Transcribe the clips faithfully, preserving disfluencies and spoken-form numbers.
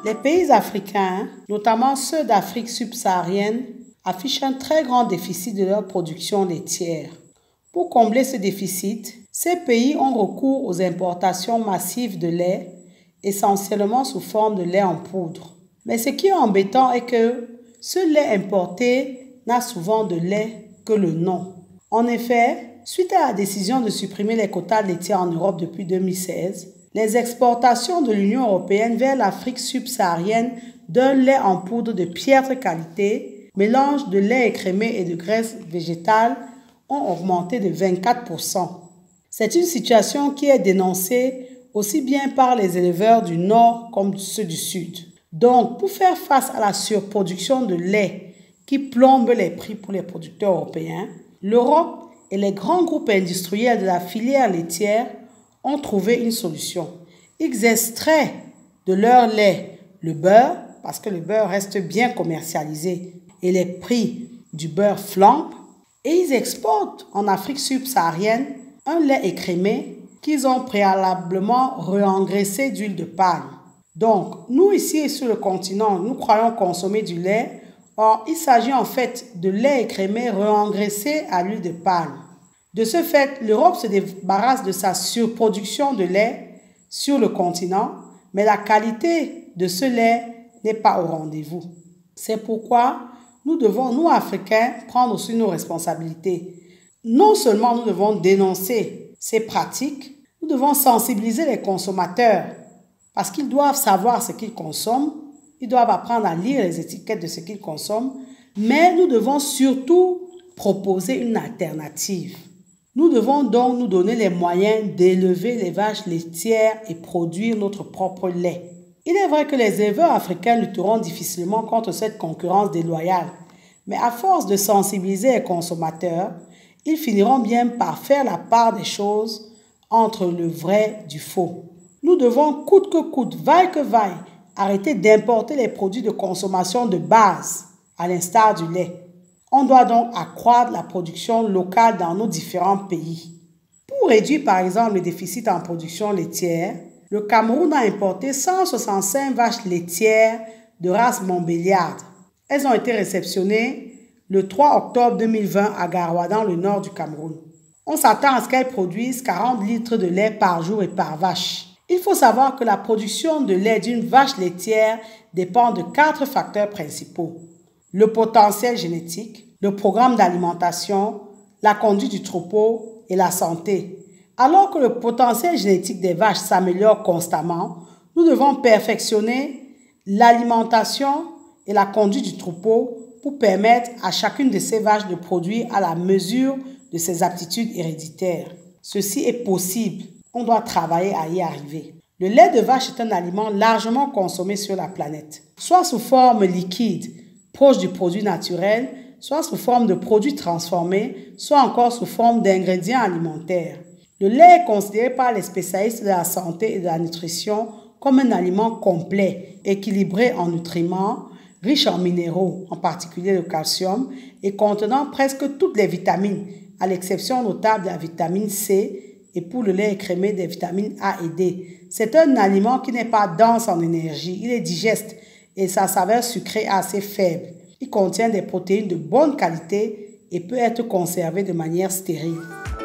Les pays africains, notamment ceux d'Afrique subsaharienne, affichent un très grand déficit de leur production laitière. Pour combler ce déficit, ces pays ont recours aux importations massives de lait, essentiellement sous forme de lait en poudre. Mais ce qui est embêtant est que ce lait importé n'a souvent de lait que le nom. En effet, suite à la décision de supprimer les quotas laitiers en Europe depuis deux mille seize, les exportations de l'Union européenne vers l'Afrique subsaharienne d'un lait en poudre de piètre qualité, mélange de lait écrémé et de graisse végétale, ont augmenté de vingt-quatre pour cent. C'est une situation qui est dénoncée aussi bien par les éleveurs du Nord comme ceux du Sud. Donc, pour faire face à la surproduction de lait qui plombe les prix pour les producteurs européens, l'Europe et les grands groupes industriels de la filière laitière ont trouvé une solution. Ils extraient de leur lait le beurre, parce que le beurre reste bien commercialisé et les prix du beurre flambent, et ils exportent en Afrique subsaharienne un lait écrémé qu'ils ont préalablement réengraissé d'huile de palme. Donc, nous ici sur le continent, nous croyons consommer du lait. Or, il s'agit en fait de lait écrémé réengraissé à l'huile de palme. De ce fait, l'Europe se débarrasse de sa surproduction de lait sur le continent, mais la qualité de ce lait n'est pas au rendez-vous. C'est pourquoi nous devons, nous Africains, prendre aussi nos responsabilités. Non seulement nous devons dénoncer ces pratiques, nous devons sensibiliser les consommateurs parce qu'ils doivent savoir ce qu'ils consomment, ils doivent apprendre à lire les étiquettes de ce qu'ils consomment, mais nous devons surtout proposer une alternative. Nous devons donc nous donner les moyens d'élever les vaches laitières et produire notre propre lait. Il est vrai que les éleveurs africains lutteront difficilement contre cette concurrence déloyale, mais à force de sensibiliser les consommateurs, ils finiront bien par faire la part des choses entre le vrai du faux. Nous devons coûte que coûte, vaille que vaille, arrêter d'importer les produits de consommation de base, à l'instar du lait. On doit donc accroître la production locale dans nos différents pays. Pour réduire par exemple le déficit en production laitière, le Cameroun a importé cent soixante-cinq vaches laitières de race Montbéliarde. Elles ont été réceptionnées le trois octobre deux mille vingt à Garoua, dans le nord du Cameroun. On s'attend à ce qu'elles produisent quarante litres de lait par jour et par vache. Il faut savoir que la production de lait d'une vache laitière dépend de quatre facteurs principaux. Le potentiel génétique, le programme d'alimentation, la conduite du troupeau et la santé. Alors que le potentiel génétique des vaches s'améliore constamment, nous devons perfectionner l'alimentation et la conduite du troupeau pour permettre à chacune de ces vaches de produire à la mesure de ses aptitudes héréditaires. Ceci est possible. On doit travailler à y arriver. Le lait de vache est un aliment largement consommé sur la planète, soit sous forme liquide, proche du produit naturel, soit sous forme de produits transformés, soit encore sous forme d'ingrédients alimentaires. Le lait est considéré par les spécialistes de la santé et de la nutrition comme un aliment complet, équilibré en nutriments, riche en minéraux, en particulier le calcium, et contenant presque toutes les vitamines, à l'exception notable de la vitamine C, et pour le lait écrémé des vitamines A et D. C'est un aliment qui n'est pas dense en énergie, il est digeste et sa saveur sucrée est assez faible. Il contient des protéines de bonne qualité et peut être conservé de manière stérile.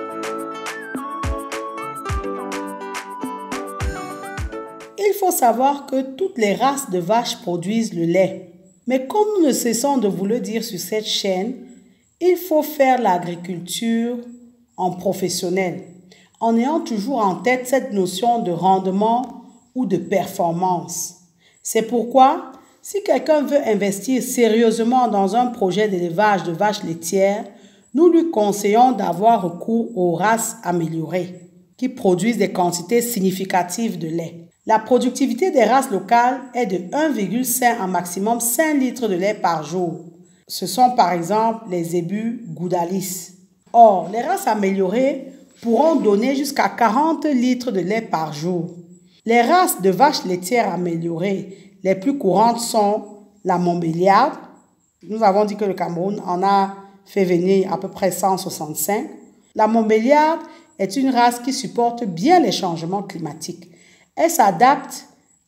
Il faut savoir que toutes les races de vaches produisent le lait. Mais comme nous ne cessons de vous le dire sur cette chaîne, il faut faire l'agriculture en professionnel, en ayant toujours en tête cette notion de rendement ou de performance. C'est pourquoi, si quelqu'un veut investir sérieusement dans un projet d'élevage de vaches laitières, nous lui conseillons d'avoir recours aux races améliorées, qui produisent des quantités significatives de lait. La productivité des races locales est de un virgule cinq à maximum cinq litres de lait par jour. Ce sont par exemple les zébus Goudalis. Or, les races améliorées pourront donner jusqu'à quarante litres de lait par jour. Les races de vaches laitières améliorées les plus courantes sont la Montbéliarde. Nous avons dit que le Cameroun en a fait venir à peu près cent soixante-cinq. La Montbéliarde est une race qui supporte bien les changements climatiques. Elle s'adapte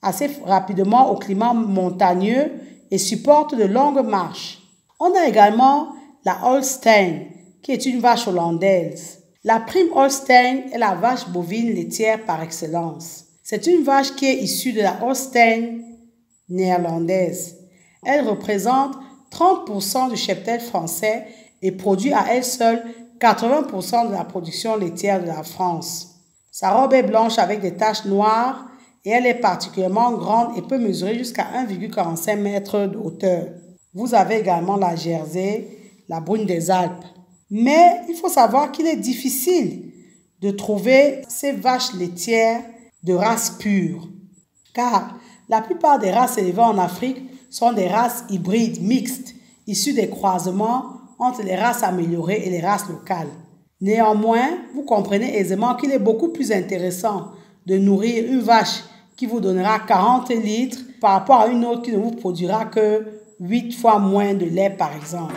assez rapidement au climat montagneux et supportent de longues marches. On a également la Holstein, qui est une vache hollandaise. La prime Holstein est la vache bovine laitière par excellence. C'est une vache qui est issue de la Holstein néerlandaise. Elle représente trente pour cent du cheptel français et produit à elle seule quatre-vingts pour cent de la production laitière de la France. Sa robe est blanche avec des taches noires et elle est particulièrement grande et peut mesurer jusqu'à un virgule quarante-cinq mètres de hauteur. Vous avez également la Jersey, la brune des Alpes. Mais il faut savoir qu'il est difficile de trouver ces vaches laitières de race pure, car la plupart des races élevées en Afrique sont des races hybrides mixtes, issues des croisements entre les races améliorées et les races locales. Néanmoins, vous comprenez aisément qu'il est beaucoup plus intéressant de nourrir une vache qui vous donnera quarante litres par rapport à une autre qui ne vous produira que huit fois moins de lait par exemple.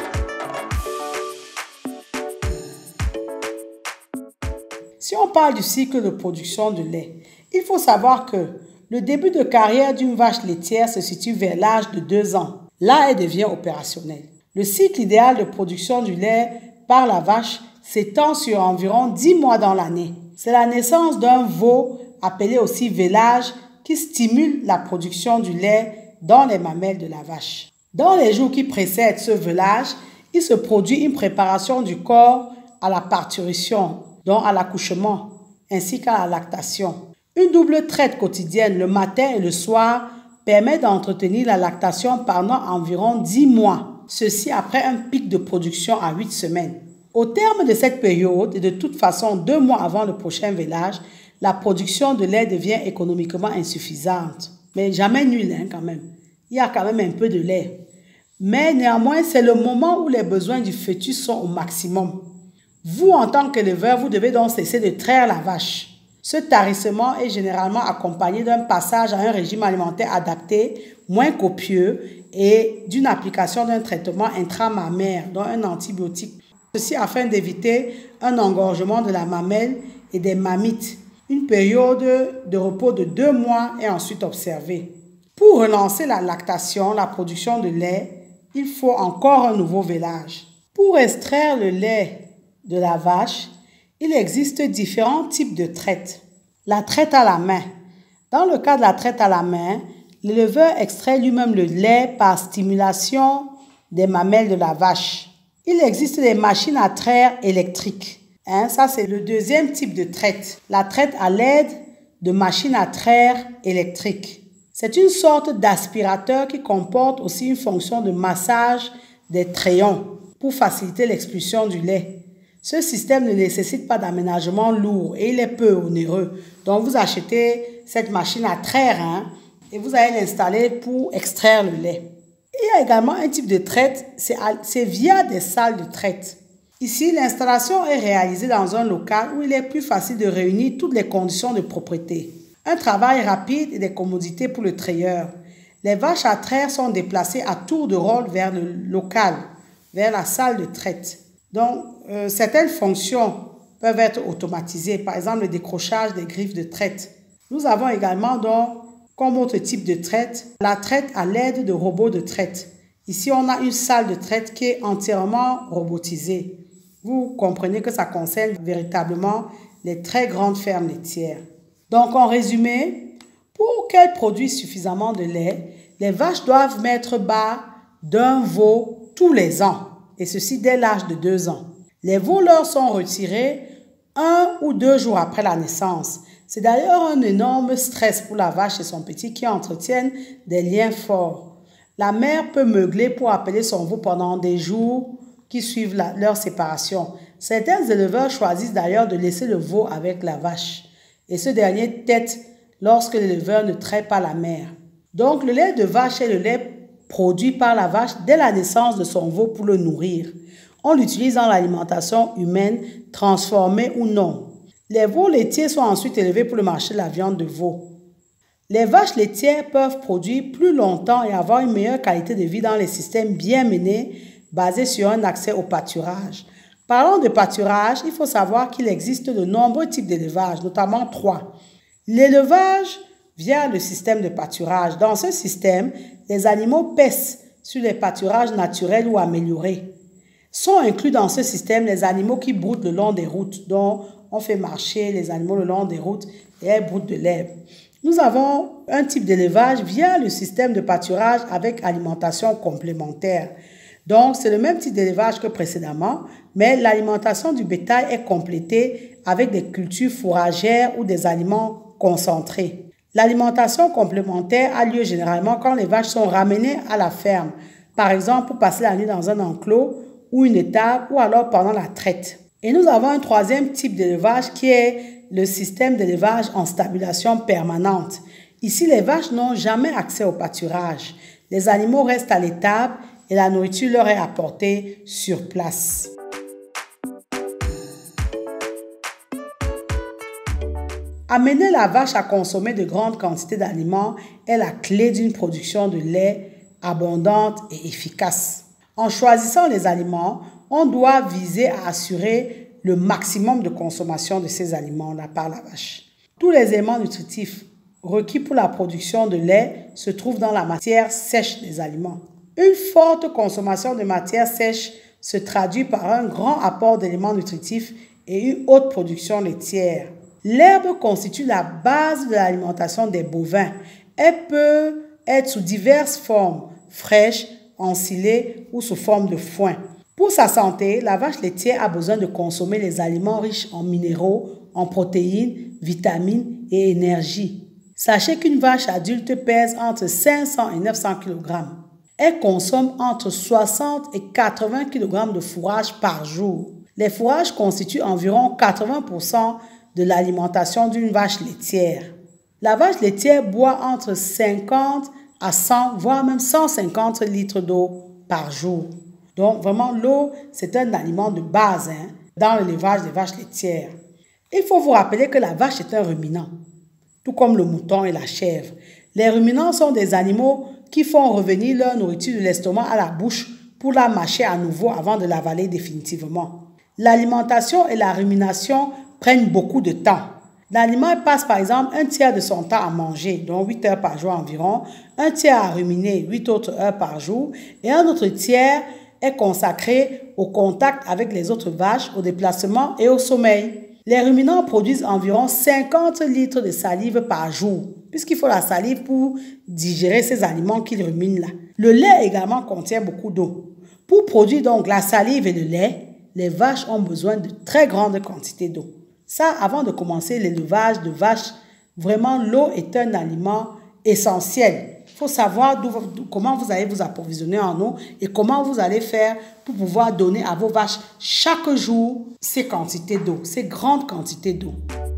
Si on parle du cycle de production de lait, il faut savoir que le début de carrière d'une vache laitière se situe vers l'âge de deux ans. Là, elle devient opérationnelle. Le cycle idéal de production du lait par la vache s'étend sur environ dix mois dans l'année. C'est la naissance d'un veau, appelé aussi vélage, qui stimule la production du lait dans les mamelles de la vache. Dans les jours qui précèdent ce velage, il se produit une préparation du corps à la parturition, donc à l'accouchement, ainsi qu'à la lactation. Une double traite quotidienne le matin et le soir permet d'entretenir la lactation pendant environ dix mois. Ceci après un pic de production à huit semaines. Au terme de cette période, et de toute façon deux mois avant le prochain vélage, la production de lait devient économiquement insuffisante. Mais jamais nulle hein, quand même. Il y a quand même un peu de lait. Mais néanmoins, c'est le moment où les besoins du fœtus sont au maximum. Vous, en tant qu'éleveur, vous devez donc cesser de traire la vache. Ce tarissement est généralement accompagné d'un passage à un régime alimentaire adapté, moins copieux, et d'une application d'un traitement intramammaire, dont un antibiotique. Ceci afin d'éviter un engorgement de la mamelle et des mammites. Une période de repos de deux mois est ensuite observée. Pour relancer la lactation, la production de lait, il faut encore un nouveau vélage. Pour extraire le lait de la vache, il existe différents types de traite. La traite à la main. Dans le cas de la traite à la main, l'éleveur extrait lui-même le lait par stimulation des mamelles de la vache. Il existe des machines à traire électriques. Hein, ça, c'est le deuxième type de traite. La traite à l'aide de machines à traire électriques. C'est une sorte d'aspirateur qui comporte aussi une fonction de massage des trayons pour faciliter l'expulsion du lait. Ce système ne nécessite pas d'aménagement lourd et il est peu onéreux. Donc, vous achetez cette machine à traire hein, et vous allez l'installer pour extraire le lait. Il y a également un type de traite, c'est via des salles de traite. Ici, l'installation est réalisée dans un local où il est plus facile de réunir toutes les conditions de propreté. Un travail rapide et des commodités pour le trayeur. Les vaches à traire sont déplacées à tour de rôle vers le local, vers la salle de traite. Donc, euh, certaines fonctions peuvent être automatisées, par exemple le décrochage des griffes de traite. Nous avons également donc, comme autre type de traite, la traite à l'aide de robots de traite. Ici, on a une salle de traite qui est entièrement robotisée. Vous comprenez que ça concerne véritablement les très grandes fermes laitières. Donc, en résumé, pour qu'elles produisent suffisamment de lait, les vaches doivent mettre bas d'un veau tous les ans, et ceci dès l'âge de deux ans. Les veaux leur sont retirés un ou deux jours après la naissance. C'est d'ailleurs un énorme stress pour la vache et son petit qui entretiennent des liens forts. La mère peut meugler pour appeler son veau pendant des jours qui suivent la, leur séparation. Certains éleveurs choisissent d'ailleurs de laisser le veau avec la vache. Et ce dernier tète lorsque l'éleveur ne traite pas la mère. Donc le lait de vache est le lait produit par la vache dès la naissance de son veau pour le nourrir. On l'utilise dans l'alimentation humaine, transformée ou non. Les veaux laitiers sont ensuite élevés pour le marché de la viande de veau. Les vaches laitières peuvent produire plus longtemps et avoir une meilleure qualité de vie dans les systèmes bien menés, basés sur un accès au pâturage. Parlant de pâturage, il faut savoir qu'il existe de nombreux types d'élevage, notamment trois. L'élevage via le système de pâturage. Dans ce système, les animaux paissent sur les pâturages naturels ou améliorés. Sont inclus dans ce système les animaux qui broutent le long des routes, dont on fait marcher les animaux le long des routes et elles broutent de l'herbe. Nous avons un type d'élevage via le système de pâturage avec alimentation complémentaire. Donc, c'est le même type d'élevage que précédemment, mais l'alimentation du bétail est complétée avec des cultures fourragères ou des aliments concentrés. L'alimentation complémentaire a lieu généralement quand les vaches sont ramenées à la ferme, par exemple pour passer la nuit dans un enclos ou une étable ou alors pendant la traite. Et nous avons un troisième type d'élevage qui est le système d'élevage en stabulation permanente. Ici, les vaches n'ont jamais accès au pâturage. Les animaux restent à l'étable et la nourriture leur est apportée sur place. Amener la vache à consommer de grandes quantités d'aliments est la clé d'une production de lait abondante et efficace. En choisissant les aliments, on doit viser à assurer le maximum de consommation de ces aliments-là par la vache. Tous les éléments nutritifs requis pour la production de lait se trouvent dans la matière sèche des aliments. Une forte consommation de matière sèche se traduit par un grand apport d'éléments nutritifs et une haute production laitière. L'herbe constitue la base de l'alimentation des bovins. Elle peut être sous diverses formes, fraîche, ensilée ou sous forme de foin. Pour sa santé, la vache laitière a besoin de consommer les aliments riches en minéraux, en protéines, vitamines et énergie. Sachez qu'une vache adulte pèse entre cinq cents et neuf cents kilogrammes. Elle consomme entre soixante et quatre-vingts kilogrammes de fourrage par jour. Les fourrages constituent environ quatre-vingts pour cent de l'alimentation d'une vache laitière. La vache laitière boit entre cinquante à cent, voire même cent cinquante litres d'eau par jour. Donc, vraiment, l'eau, c'est un aliment de base hein, dans l'élevage des vaches laitières. Il faut vous rappeler que la vache est un ruminant, tout comme le mouton et la chèvre. Les ruminants sont des animaux qui font revenir leur nourriture de l'estomac à la bouche pour la mâcher à nouveau avant de l'avaler définitivement. L'alimentation et la rumination prennent beaucoup de temps. L'animal passe par exemple un tiers de son temps à manger, donc huit heures par jour environ, un tiers à ruminer, huit autres heures par jour, et un autre tiers est consacré au contact avec les autres vaches, au déplacement et au sommeil. Les ruminants produisent environ cinquante litres de salive par jour, puisqu'il faut la salive pour digérer ces aliments qu'ils ruminent là. Le lait également contient beaucoup d'eau. Pour produire donc la salive et le lait, les vaches ont besoin de très grandes quantités d'eau. Ça, avant de commencer l'élevage de vaches, vraiment l'eau est un aliment essentiel. Il faut savoir d'où, comment vous allez vous approvisionner en eau et comment vous allez faire pour pouvoir donner à vos vaches chaque jour ces quantités d'eau, ces grandes quantités d'eau.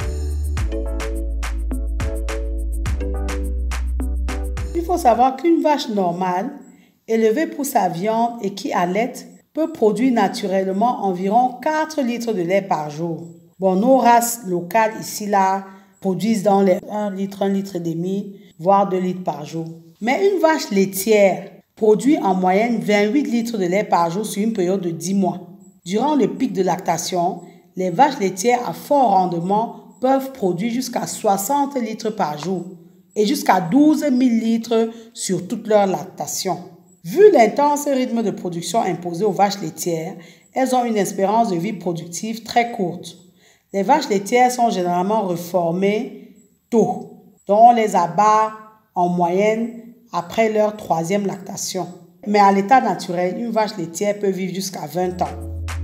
Il faut savoir qu'une vache normale, élevée pour sa viande et qui allaite, peut produire naturellement environ quatre litres de lait par jour. Bon, nos races locales ici, là, produisent dans les un litre, un litre et demi, voire deux litres par jour. Mais une vache laitière produit en moyenne vingt-huit litres de lait par jour sur une période de dix mois. Durant le pic de lactation, les vaches laitières à fort rendement peuvent produire jusqu'à soixante litres par jour et jusqu'à douze mille litres sur toute leur lactation. Vu l'intense rythme de production imposé aux vaches laitières, elles ont une espérance de vie productive très courte. Les vaches laitières sont généralement reformées tôt, donc on les abat en moyenne après leur troisième lactation. Mais à l'état naturel, une vache laitière peut vivre jusqu'à vingt ans.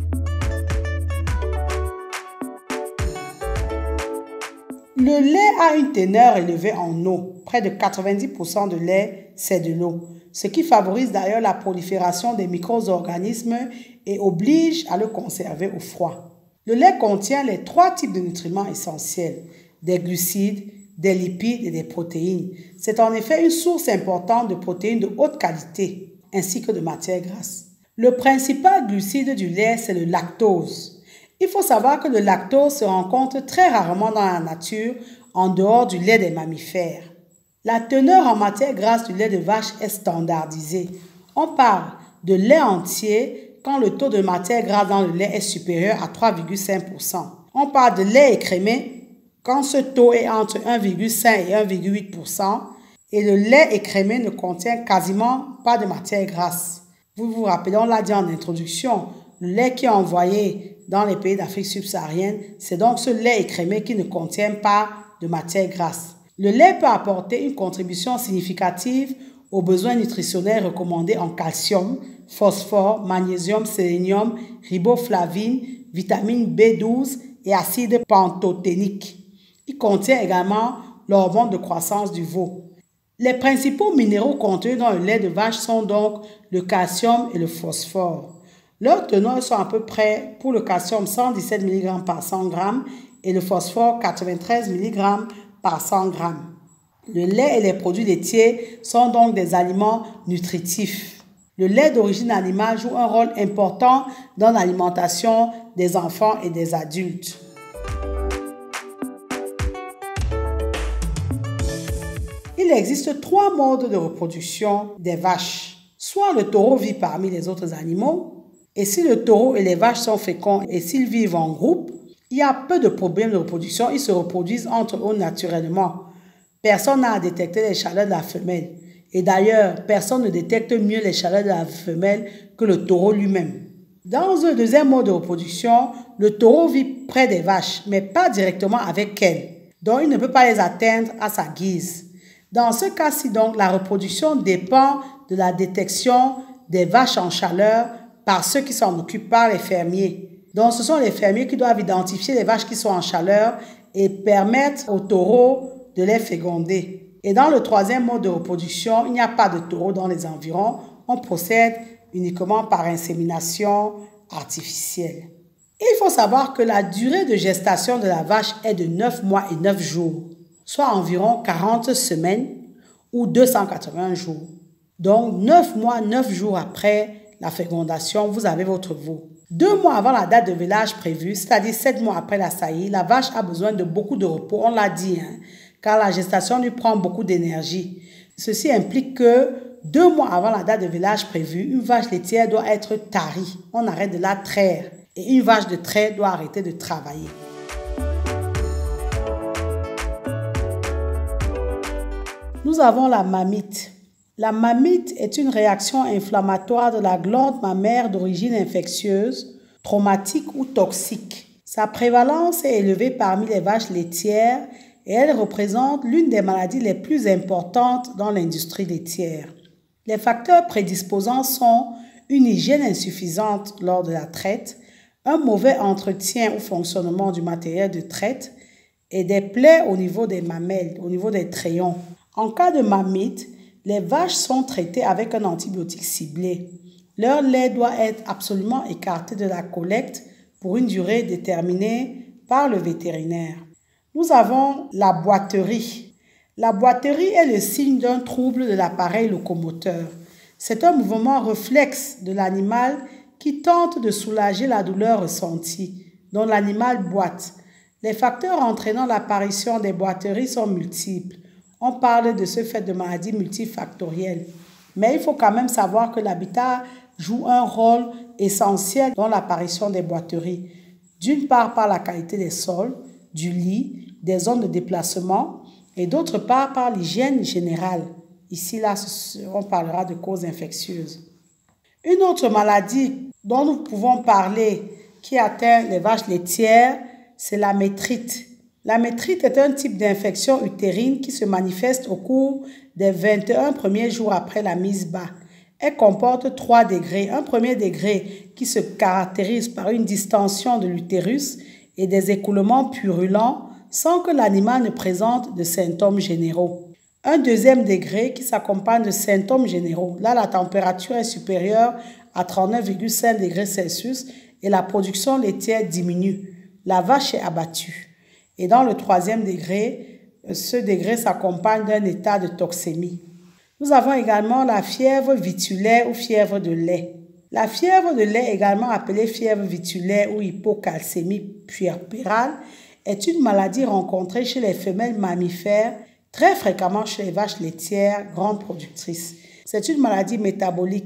Le lait a une teneur élevée en eau. Près de quatre-vingt-dix pour cent de lait, c'est de l'eau. Ce qui favorise d'ailleurs la prolifération des micro-organismes et oblige à le conserver au froid. Le lait contient les trois types de nutriments essentiels, des glucides, des lipides et des protéines. C'est en effet une source importante de protéines de haute qualité, ainsi que de matières grasses. Le principal glucide du lait, c'est le lactose. Il faut savoir que le lactose se rencontre très rarement dans la nature, en dehors du lait des mammifères. La teneur en matières grasses du lait de vache est standardisée. On parle de lait entier quand le taux de matière grasse dans le lait est supérieur à trois virgule cinq pour cent. On parle de lait écrémé quand ce taux est entre un virgule cinq et un virgule huit pour cent, et le lait écrémé ne contient quasiment pas de matière grasse. Vous vous rappelez, on l'a dit en introduction, le lait qui est envoyé dans les pays d'Afrique subsaharienne, c'est donc ce lait écrémé qui ne contient pas de matière grasse. Le lait peut apporter une contribution significative aux besoins nutritionnels recommandés en calcium, phosphore, magnésium, sélénium, riboflavine, vitamine B douze et acide pantothénique. Il contient également l'hormone de croissance du veau. Les principaux minéraux contenus dans le lait de vache sont donc le calcium et le phosphore. Leurs teneurs sont à peu près, pour le calcium, cent dix-sept milligrammes par cent grammes et le phosphore, quatre-vingt-treize milligrammes par cent grammes. Le lait et les produits laitiers sont donc des aliments nutritifs. Le lait d'origine animale joue un rôle important dans l'alimentation des enfants et des adultes. Il existe trois modes de reproduction des vaches. Soit le taureau vit parmi les autres animaux, et si le taureau et les vaches sont féconds et s'ils vivent en groupe, il y a peu de problèmes de reproduction, ils se reproduisent entre eux naturellement. Personne n'a à détecter les chaleurs de la femelle. Et d'ailleurs, personne ne détecte mieux les chaleurs de la femelle que le taureau lui-même. Dans un deuxième mode de reproduction, le taureau vit près des vaches, mais pas directement avec elles. Donc, il ne peut pas les atteindre à sa guise. Dans ce cas-ci, donc, la reproduction dépend de la détection des vaches en chaleur par ceux qui s'en occupent, par les fermiers. Donc, ce sont les fermiers qui doivent identifier les vaches qui sont en chaleur et permettre aux taureaux de les féconder. Et dans le troisième mode de reproduction, il n'y a pas de taureaux dans les environs. On procède uniquement par insémination artificielle. Et il faut savoir que la durée de gestation de la vache est de neuf mois et neuf jours, soit environ quarante semaines ou deux cent quatre-vingts jours. Donc, neuf mois, neuf jours après la fécondation, vous avez votre veau. Deux mois avant la date de vélage prévue, c'est-à-dire sept mois après la saillie, la vache a besoin de beaucoup de repos, on l'a dit, hein, car la gestation lui prend beaucoup d'énergie. Ceci implique que deux mois avant la date de vélage prévue, une vache laitière doit être tarie. On arrête de la traire. Et une vache de trait doit arrêter de travailler. Nous avons la mamite. La mamite est une réaction inflammatoire de la glande mammaire d'origine infectieuse, traumatique ou toxique. Sa prévalence est élevée parmi les vaches laitières et elle représente l'une des maladies les plus importantes dans l'industrie laitière. Les facteurs prédisposants sont une hygiène insuffisante lors de la traite, un mauvais entretien ou fonctionnement du matériel de traite et des plaies au niveau des mamelles, au niveau des trayons. En cas de mamite, les vaches sont traitées avec un antibiotique ciblé. Leur lait doit être absolument écarté de la collecte pour une durée déterminée par le vétérinaire. Nous avons la boiterie. La boiterie est le signe d'un trouble de l'appareil locomoteur. C'est un mouvement réflexe de l'animal qui tente de soulager la douleur ressentie, dont l'animal boite. Les facteurs entraînant l'apparition des boiteries sont multiples. On parle de ce fait de maladies multifactorielles. Mais il faut quand même savoir que l'habitat joue un rôle essentiel dans l'apparition des boiteries. D'une part par la qualité des sols, du lit, des zones de déplacement et d'autre part par l'hygiène générale. Ici, là, on parlera de causes infectieuses. Une autre maladie dont nous pouvons parler qui atteint les vaches laitières, c'est la métrite. La métrite est un type d'infection utérine qui se manifeste au cours des vingt et un premiers jours après la mise bas. Elle comporte trois degrés. Un premier degré qui se caractérise par une distension de l'utérus et des écoulements purulents sans que l'animal ne présente de symptômes généraux. Un deuxième degré qui s'accompagne de symptômes généraux. Là, la température est supérieure à trente-neuf virgule cinq degrés Celsius et la production laitière diminue. La vache est abattue. Et dans le troisième degré, ce degré s'accompagne d'un état de toxémie. Nous avons également la fièvre vitulaire ou fièvre de lait. La fièvre de lait, également appelée fièvre vitulaire ou hypocalcémie puerpérale, est une maladie rencontrée chez les femelles mammifères, très fréquemment chez les vaches laitières, grandes productrices. C'est une maladie métabolique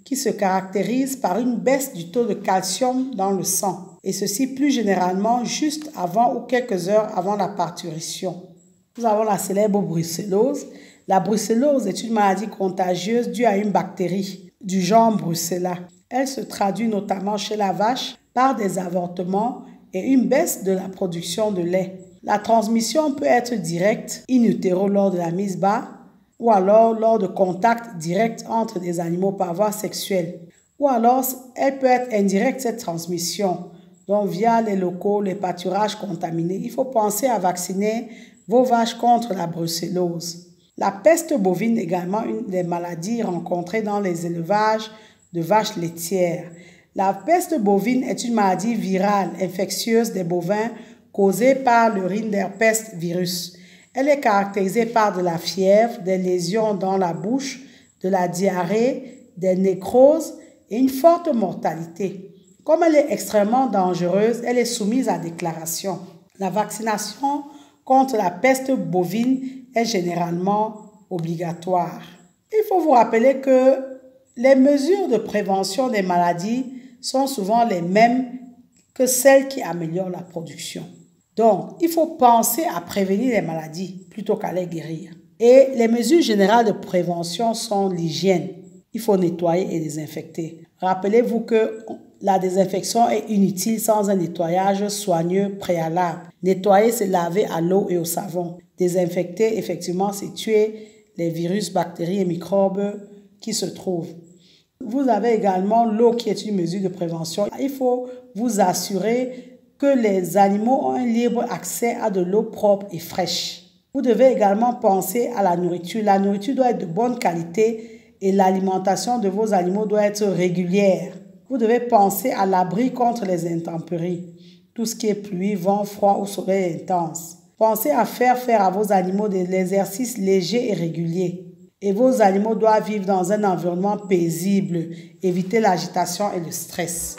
qui se caractérise par une baisse du taux de calcium dans le sang, et ceci plus généralement juste avant ou quelques heures avant la parturition. Nous avons la célèbre brucellose. La brucellose est une maladie contagieuse due à une bactérie du genre Brucella. Elle se traduit notamment chez la vache par des avortements et une baisse de la production de lait. La transmission peut être directe in utero lors de la mise bas ou alors lors de contacts directs entre des animaux par voie sexuelle. Ou alors elle peut être indirecte cette transmission, donc via les locaux, les pâturages contaminés. Il faut penser à vacciner vos vaches contre la brucellose. La peste bovine est également une des maladies rencontrées dans les élevages de vaches laitières. La peste bovine est une maladie virale infectieuse des bovins causée par le Rinderpest virus. Elle est caractérisée par de la fièvre, des lésions dans la bouche, de la diarrhée, des nécroses et une forte mortalité. Comme elle est extrêmement dangereuse, elle est soumise à déclaration. La vaccination contre la peste bovine est généralement obligatoire. Il faut vous rappeler que les mesures de prévention des maladies sont souvent les mêmes que celles qui améliorent la production. Donc, il faut penser à prévenir les maladies plutôt qu'à les guérir. Et les mesures générales de prévention sont l'hygiène. Il faut nettoyer et désinfecter. Rappelez-vous que la désinfection est inutile sans un nettoyage soigneux préalable. Nettoyer, c'est laver à l'eau et au savon. Désinfecter, effectivement, c'est tuer les virus, bactéries et microbes qui se trouvent. Vous avez également l'eau qui est une mesure de prévention. Il faut vous assurer que les animaux ont un libre accès à de l'eau propre et fraîche. Vous devez également penser à la nourriture. La nourriture doit être de bonne qualité et l'alimentation de vos animaux doit être régulière. Vous devez penser à l'abri contre les intempéries, tout ce qui est pluie, vent, froid ou soleil intense. Pensez à faire faire à vos animaux de l'exercice léger et régulier. Et vos animaux doivent vivre dans un environnement paisible, éviter l'agitation et le stress.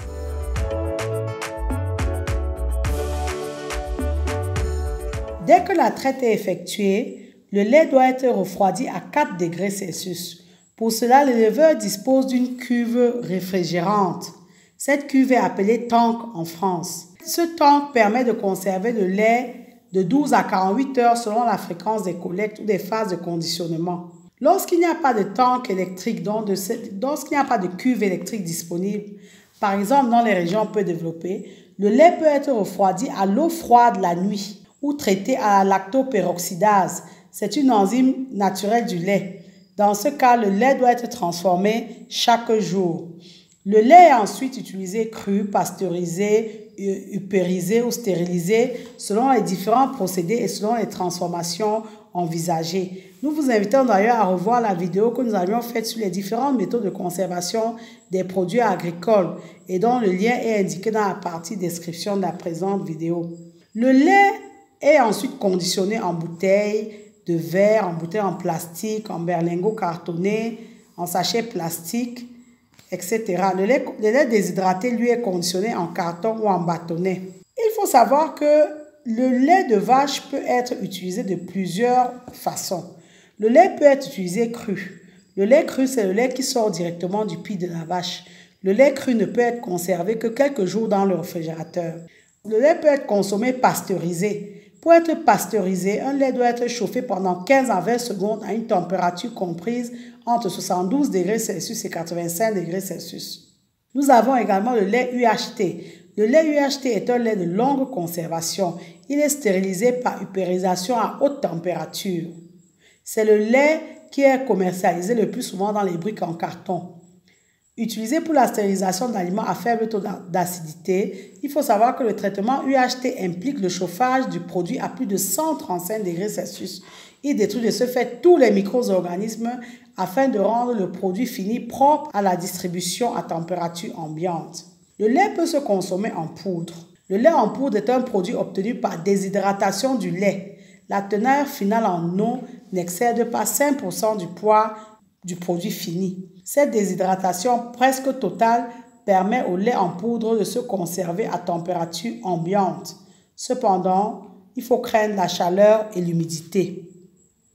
Dès que la traite est effectuée, le lait doit être refroidi à quatre degrés Celsius. Pour cela, l'éleveur dispose d'une cuve réfrigérante. Cette cuve est appelée tank en France. Ce tank permet de conserver le lait de douze à quarante-huit heures selon la fréquence des collectes ou des phases de conditionnement. Lorsqu'il n'y a pas de tank électrique, donc de cette, lorsqu'il n'y a pas de cuve électrique disponible, par exemple dans les régions peu développées, le lait peut être refroidi à l'eau froide la nuit ou traité à la lactoperoxydase. C'est une enzyme naturelle du lait. Dans ce cas, le lait doit être transformé chaque jour. Le lait est ensuite utilisé cru, pasteurisé, upérisé ou stérilisé selon les différents procédés et selon les transformations envisagées. Nous vous invitons d'ailleurs à revoir la vidéo que nous avions faite sur les différentes méthodes de conservation des produits agricoles et dont le lien est indiqué dans la partie description de la présente vidéo. Le lait est ensuite conditionné en bouteilles de verre, en bouteilles en plastique, en berlingot cartonné, en sachet plastique, et cetera. Le lait, le lait déshydraté, lui, est conditionné en carton ou en bâtonnet. Il faut savoir que le lait de vache peut être utilisé de plusieurs façons. Le lait peut être utilisé cru. Le lait cru, c'est le lait qui sort directement du pied de la vache. Le lait cru ne peut être conservé que quelques jours dans le réfrigérateur. Le lait peut être consommé pasteurisé. Pour être pasteurisé, un lait doit être chauffé pendant quinze à vingt secondes à une température comprise entre soixante-douze degrés Celsius et quatre-vingt-cinq degrés Celsius. Nous avons également le lait U H T. Le lait U H T est un lait de longue conservation. Il est stérilisé par upérisation à haute température. C'est le lait qui est commercialisé le plus souvent dans les briques en carton. Utilisé pour la stérilisation d'aliments à faible taux d'acidité, il faut savoir que le traitement U H T implique le chauffage du produit à plus de cent trente-cinq degrés Celsius. Il détruit de ce fait tous les micro-organismes afin de rendre le produit fini propre à la distribution à température ambiante. Le lait peut se consommer en poudre. Le lait en poudre est un produit obtenu par déshydratation du lait. La teneur finale en eau n'excède pas cinq pour cent du poids du produit fini. Cette déshydratation presque totale permet au lait en poudre de se conserver à température ambiante. Cependant, il faut craindre la chaleur et l'humidité.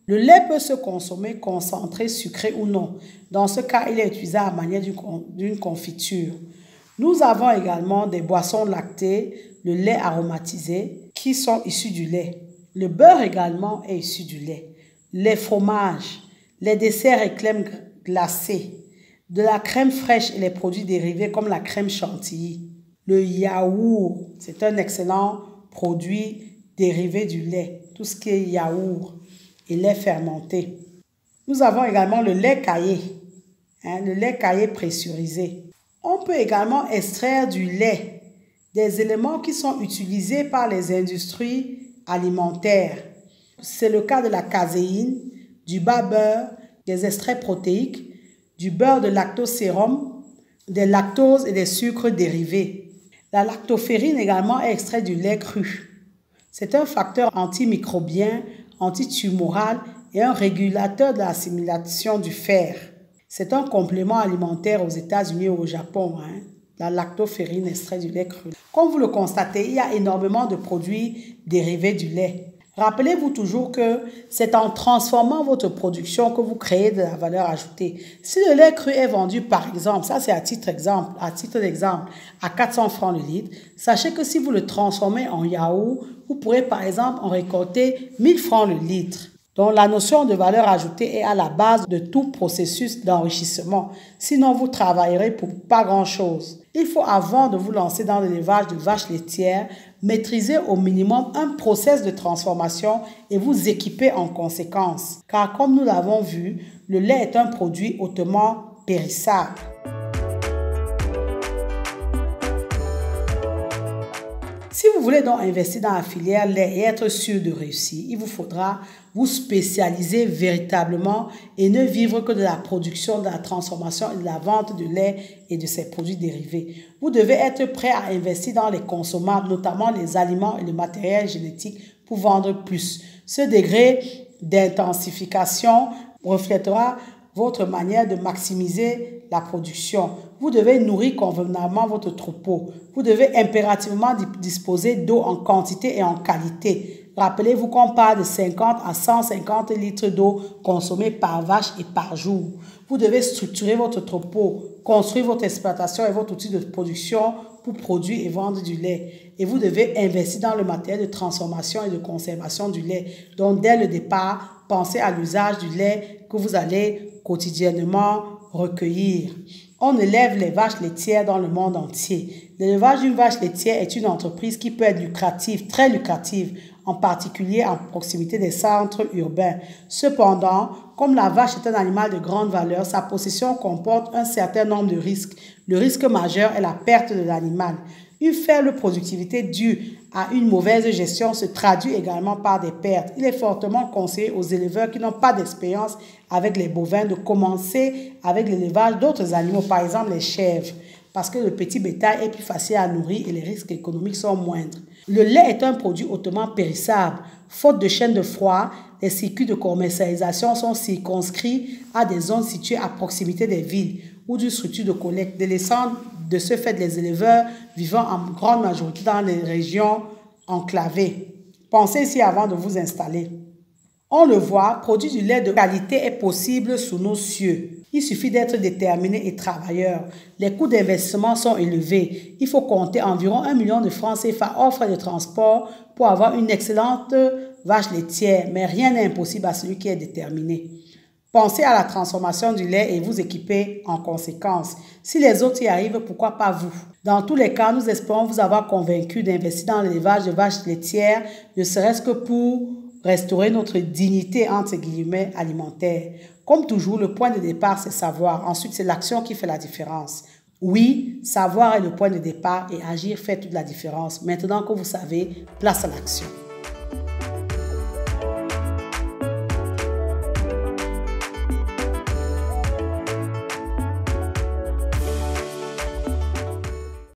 Le lait peut se consommer concentré, sucré ou non. Dans ce cas, il est utilisé à la manière d'une confiture. Nous avons également des boissons lactées, le lait aromatisé, qui sont issus du lait. Le beurre également est issu du lait. Les fromages, les desserts et crèmes glacées, de la crème fraîche et les produits dérivés comme la crème chantilly. Le yaourt, c'est un excellent produit dérivé du lait. Tout ce qui est yaourt et lait fermenté. Nous avons également le lait caillé, hein, le lait caillé pressurisé. On peut également extraire du lait, des éléments qui sont utilisés par les industries alimentaires. C'est le cas de la caséine, du bas beurre, des extraits protéiques, du beurre de lactosérum, des lactoses et des sucres dérivés. La lactoferrine également est extraite du lait cru. C'est un facteur antimicrobien, antitumoral et un régulateur de l'assimilation du fer. C'est un complément alimentaire aux États-Unis et au Japon, hein, la lactoferrine extraite du lait cru. Comme vous le constatez, il y a énormément de produits dérivés du lait. Rappelez-vous toujours que c'est en transformant votre production que vous créez de la valeur ajoutée. Si le lait cru est vendu, par exemple, ça c'est à titre exemple, à titre d'exemple, à quatre cents francs le litre, sachez que si vous le transformez en yaourt, vous pourrez par exemple en récolter mille francs le litre. Donc la notion de valeur ajoutée est à la base de tout processus d'enrichissement. Sinon, vous travaillerez pour pas grand-chose. Il faut, avant de vous lancer dans l'élevage de vaches laitières, maîtriser au minimum un process de transformation et vous équiper en conséquence. Car comme nous l'avons vu, le lait est un produit hautement périssable. Si vous voulez donc investir dans la filière lait et être sûr de réussir, il vous faudra vous spécialiser véritablement et ne vivre que de la production, de la transformation et de la vente de lait et de ses produits dérivés. Vous devez être prêt à investir dans les consommables, notamment les aliments et le matériel génétique pour vendre plus. Ce degré d'intensification reflètera votre manière de maximiser la production. Vous devez nourrir convenablement votre troupeau. Vous devez impérativement disposer d'eau en quantité et en qualité. Rappelez-vous qu'on parle de cinquante à cent cinquante litres d'eau consommés par vache et par jour. Vous devez structurer votre troupeau, construire votre exploitation et votre outil de production pour produire et vendre du lait. Et vous devez investir dans le matériel de transformation et de conservation du lait. Donc, dès le départ, pensez à l'usage du lait que vous allez quotidiennement recueillir. On élève les vaches laitières dans le monde entier. L'élevage d'une vache laitière est une entreprise qui peut être lucrative, très lucrative, en particulier en proximité des centres urbains. Cependant, comme la vache est un animal de grande valeur, sa possession comporte un certain nombre de risques. Le risque majeur est la perte de l'animal. Une faible productivité due à une mauvaise gestion se traduit également par des pertes. Il est fortement conseillé aux éleveurs qui n'ont pas d'expérience avec les bovins de commencer avec l'élevage d'autres animaux, par exemple les chèvres, parce que le petit bétail est plus facile à nourrir et les risques économiques sont moindres. Le lait est un produit hautement périssable. Faute de chaîne de froid, les circuits de commercialisation sont circonscrits à des zones situées à proximité des villes ou d'une structure de collecte, délaissant de ce fait les éleveurs vivant en grande majorité dans les régions enclavées. Pensez ici avant de vous installer. On le voit, produire du lait de qualité est possible sous nos cieux. Il suffit d'être déterminé et travailleur. Les coûts d'investissement sont élevés. Il faut compter environ un million de francs C F A hors frais de transport pour avoir une excellente vache laitière, mais rien n'est impossible à celui qui est déterminé. Pensez à la transformation du lait et vous équipez en conséquence. Si les autres y arrivent, pourquoi pas vous? Dans tous les cas, nous espérons vous avoir convaincu d'investir dans l'élevage de vaches laitières, ne serait-ce que pour restaurer notre dignité entre guillemets alimentaire. Comme toujours, le point de départ, c'est savoir. Ensuite, c'est l'action qui fait la différence. Oui, savoir est le point de départ et agir fait toute la différence. Maintenant que vous savez, place à l'action.